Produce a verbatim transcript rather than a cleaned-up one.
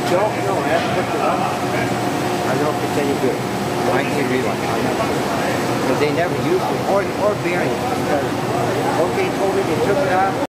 don't know. I have to look it up. I don't know if it's any good. I need to read one. I'm not sure. Because they never use it. Or, or bearings. Because O J told me they took it out.